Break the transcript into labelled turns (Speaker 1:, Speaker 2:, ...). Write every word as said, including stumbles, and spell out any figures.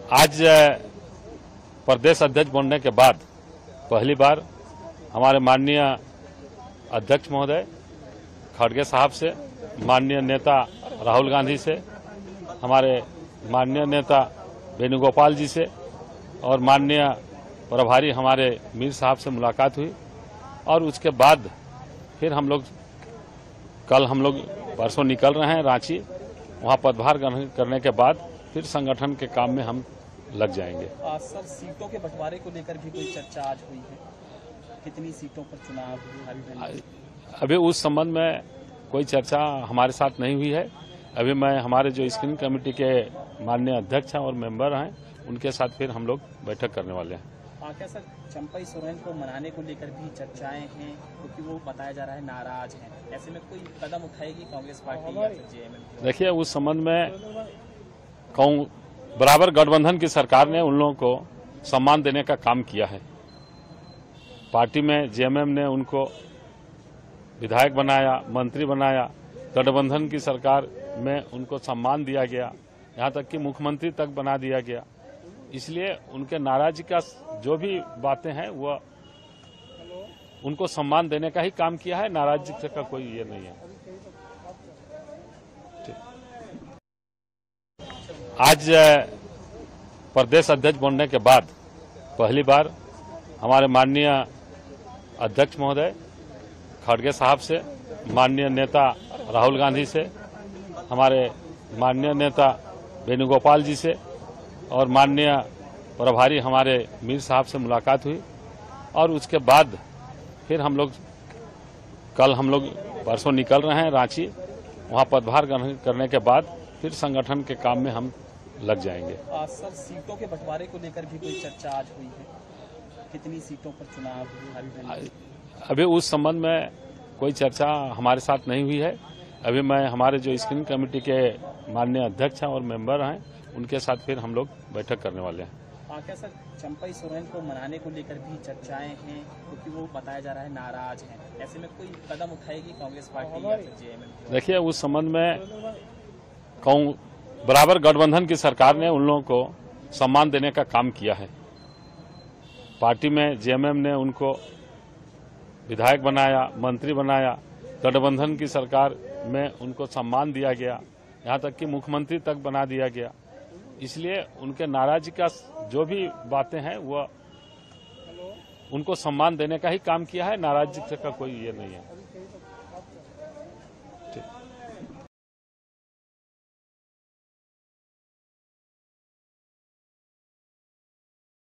Speaker 1: आज प्रदेश अध्यक्ष बनने के बाद पहली बार हमारे माननीय अध्यक्ष महोदय खड़गे साहब से, माननीय नेता राहुल गांधी से, हमारे माननीय नेता वेणुगोपाल जी से और माननीय प्रभारी हमारे मीर साहब से मुलाकात हुई। और उसके बाद फिर हम लोग कल हम लोग परसों निकल रहे हैं रांची। वहां पदभार ग्रहण करने के बाद फिर संगठन के काम में हम लग जाएंगे।
Speaker 2: आ, सर, सीटों के बंटवारे को लेकर भी कोई चर्चा आज हुई है? कितनी सीटों पर चुनाव?
Speaker 1: अभी उस संबंध में कोई चर्चा हमारे साथ नहीं हुई है। अभी मैं हमारे जो स्क्रीनिंग कमेटी के माननीय अध्यक्ष हैं और मेंबर हैं, उनके साथ फिर हम लोग बैठक करने वाले हैं।
Speaker 2: आ, क्या सर, चंपई सोरेन को मनाने को लेकर भी चर्चाएं हैं, क्योंकि वो बताया जा रहा है नाराज हैं। ऐसे में कोई कदम उठाएगी कांग्रेस पार्टी या फिर जेएमएम?
Speaker 1: देखिए, उस संबंध में कहूं, बराबर गठबंधन की सरकार ने उन लोगों को सम्मान देने का काम किया है। पार्टी में जेएमएम ने उनको विधायक बनाया, मंत्री बनाया, गठबंधन की सरकार में उनको सम्मान दिया गया, यहां तक कि मुख्यमंत्री तक बना दिया गया। इसलिए उनके नाराजगी का जो भी बातें हैं वो उनको सम्मान देने का ही काम किया है, नाराजगी का कोई ये नहीं है। आज प्रदेश अध्यक्ष बनने के बाद पहली बार हमारे माननीय अध्यक्ष महोदय खड़गे साहब से, माननीय नेता राहुल गांधी से, हमारे माननीय नेता वेणुगोपाल जी से और माननीय प्रभारी हमारे मीर साहब से मुलाकात हुई। और उसके बाद फिर हम लोग कल हम लोग परसों निकल रहे हैं रांची। वहां पदभार ग्रहण करने के बाद फिर संगठन के काम में हम लग जाएंगे।
Speaker 2: आ, सर, सीटों के बंटवारे को लेकर भी कोई चर्चा आज हुई है? कितनी सीटों पर चुनाव?
Speaker 1: अभी उस संबंध में कोई चर्चा हमारे साथ नहीं हुई है। अभी मैं हमारे जो स्क्रीनिंग कमेटी के माननीय अध्यक्ष हैं और मेंबर हैं, उनके साथ फिर हम लोग बैठक करने वाले हैं।
Speaker 2: आ, क्या सर, चंपई सोरेन को मनाने को लेकर भी चर्चाएं हैं, क्योंकि वो बताया जा रहा है नाराज हैं। ऐसे में कोई कदम उठाएगी कांग्रेस पार्टी या फिर जेएमएम?
Speaker 1: देखिए, उस संबंध में कहूं, बराबर गठबंधन की सरकार ने उन लोगों को सम्मान देने का काम किया है। पार्टी में जेएमएम ने उनको विधायक बनाया, मंत्री बनाया, गठबंधन की सरकार में उनको सम्मान दिया गया, यहां तक कि मुख्यमंत्री तक बना दिया गया। इसलिए उनके नाराजगी का जो भी बातें हैं वो उनको सम्मान देने का ही काम किया है, नाराजगी का कोई ये नहीं है।